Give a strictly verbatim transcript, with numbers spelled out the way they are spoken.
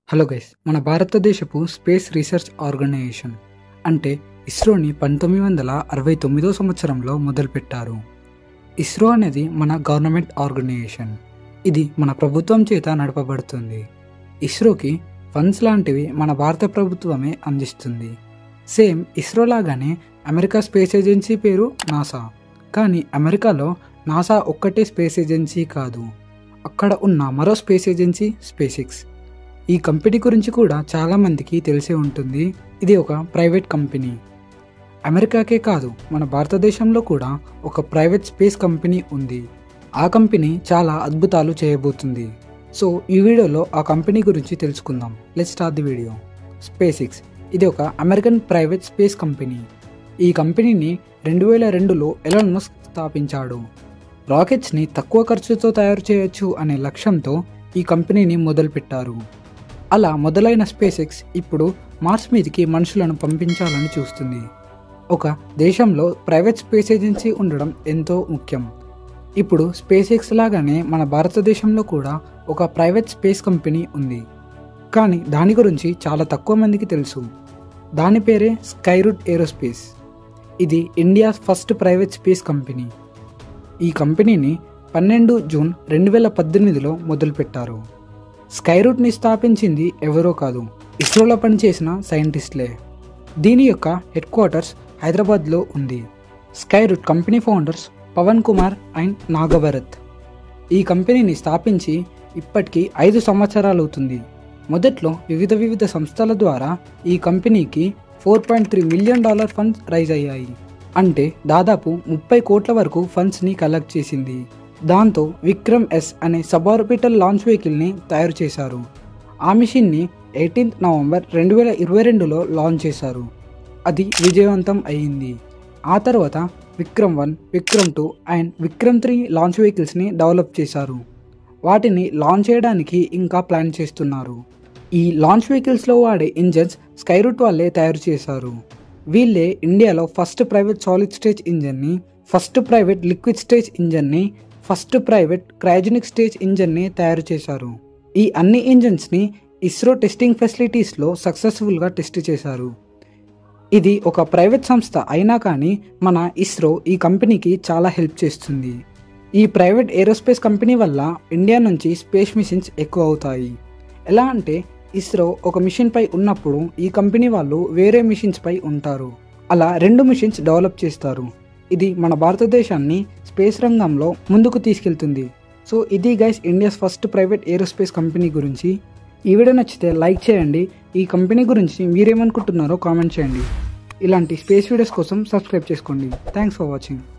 Hello guys, మన భారతదేశపు space research organisation అంటే ఇస్రోని పంతొమ్మిది వందల అరవై తొమ్మిదో సంవత్సరంలో మొదలుపెట్టారు. ఇస్రో అనేది మన గవర్నమెంట్ ఆర్గనైజేషన్. ఇది మన ప్రభుత్వం చేత నడపబడుతుంది. ఇస్రోకి ఫండ్స్ లాంటివి మన భారత ప్రభుత్వమే అందిస్తుంది. సేమ్ ఇస్రో లాగానే అమెరికా స్పేస్ ఏజెన్సీ పేరు నాసా. కానీ అమెరికాలో నాసా ఒక్కటే స్పేస్ ఏజెన్సీ కాదు, అక్కడ ఉన్న మరో స్పేస్ ఏజెన్సీ స్పేస్ ఎక్స్. ఈ కంపెనీ గురించి కూడా చాలామందికి తెలిసే ఉంటుంది. ఇది ఒక ప్రైవేట్ కంపెనీ. అమెరికాకే కాదు, మన భారతదేశంలో కూడా ఒక ప్రైవేట్ స్పేస్ కంపెనీ ఉంది. ఆ కంపెనీ చాలా అద్భుతాలు చేయబోతుంది. సో ఈ వీడియోలో ఆ కంపెనీ గురించి తెలుసుకుందాం. Let's start the video. SpaceX ఇది ఒక అమెరికన్ ప్రైవేట్ స్పేస్ కంపెనీ. ఈ కంపెనీని రెండు వేల రెండులో ఎలాన్ మస్క్ స్థాపించాడు. రాకెట్స్ని తక్కువ ఖర్చుతో తయారు చేయొచ్చు అనే లక్ష్యంతో ఈ కంపెనీని మొదలుపెట్టారు. అలా మొదలైన స్పేస్ ఎక్స్ ఇప్పుడు మార్స్ మీదకి మనుషులను పంపించాలని చూస్తుంది. ఒక దేశంలో ప్రైవేట్ స్పేస్ ఏజెన్సీ ఉండడం ఎంతో ముఖ్యం. ఇప్పుడు స్పేస్ ఎక్స్ లాగానే మన భారతదేశంలో కూడా ఒక ప్రైవేట్ స్పేస్ కంపెనీ ఉంది. కానీ దాని గురించి చాలా తక్కువ మందికి తెలుసు. దాని పేరే స్కైరూట్ ఏరోస్పేస్. ఇది India first private space company. ఈ కంపెనీని పన్నెండు జూన్ రెండు వేల పద్దెనిమిదిలో మొదలుపెట్టారు. స్కైరూట్ని స్థాపించింది ఎవరో కాదు, ఇస్రోలో పనిచేసిన సైంటిస్టులే. దీని యొక్క హెడ్ క్వార్టర్స్ హైదరాబాద్లో ఉంది. Skyroot company founders Pawan Kumar and Nagabharath. ఈ కంపెనీని స్థాపించి ఇప్పటికీ ఐదు సంవత్సరాలు అవుతుంది. మొదట్లో వివిధ వివిధ సంస్థల ద్వారా ఈ కంపెనీకి four point three million dollar funds raise అయ్యాయి. అంటే దాదాపు ముప్పై కోట్ల వరకు ఫండ్స్ని కలెక్ట్ చేసింది. దాంతో విక్రమ్ ఎస్ అనే సబార్బిటల్ లాంచ్ వెహికల్ని తయారు చేశారు. ఆ మిషన్ని ఎయిటీన్త్ నవంబర్ రెండు వేల ఇరవై రెండులో లాంచ్ చేశారు. అది విజయవంతం అయ్యింది. ఆ తర్వాత Vikram one, Vikram two and Vikram three launch వెహికల్స్ని డెవలప్ చేశారు. వాటిని లాంచ్ చేయడానికి ఇంకా ప్లాన్ చేస్తున్నారు. ఈ లాంచ్ వెహికల్స్లో వాడే ఇంజన్స్ స్కైరూట్ వాళ్ళే తయారు చేశారు. వీళ్ళే ఇండియాలో ఫస్ట్ ప్రైవేట్ సాలిడ్ స్టేజ్ ఇంజన్ని, ఫస్ట్ ప్రైవేట్ లిక్విడ్ స్టేజ్ ఇంజన్ని, ఫస్ట్ ప్రైవేట్ క్రయోజెనిక్ స్టేజ్ ఇంజన్ని తయారు చేశారు. ఈ అన్ని ఇంజన్స్ని ఇస్రో టెస్టింగ్ ఫెసిలిటీస్లో సక్సెస్ఫుల్గా టెస్ట్ చేశారు. ఇది ఒక ప్రైవేట్ సంస్థ అయినా కానీ మన ఇస్రో ఈ కంపెనీకి చాలా హెల్ప్ చేస్తుంది. ఈ ప్రైవేట్ ఏరోస్పేస్ కంపెనీ వల్ల ఇండియా నుంచి స్పేస్ మిషన్స్ ఎక్కువ అవుతాయి. ఎలా అంటే ఇస్రో ఒక మిషన్ పై ఉన్నప్పుడు ఈ కంపెనీ వాళ్ళు వేరే మిషన్స్ పై ఉంటారు. అలా రెండు మిషన్స్ డెవలప్ చేస్తారు. ఇది మన భారతదేశాన్ని స్పేస్ రంగంలో ముందుకు తీసుకెళ్తుంది. సో ఇది guys India's first private aerospace company గురించి. ఈ వీడియో నచ్చితే లైక్ చేయండి. ఈ కంపెనీ గురించి మీరేమనుకుంటున్నారో కామెంట్ చేయండి. ఇలాంటి స్పేస్ వీడియోస్ కోసం సబ్స్క్రైబ్ చేసుకోండి. Thanks for watching.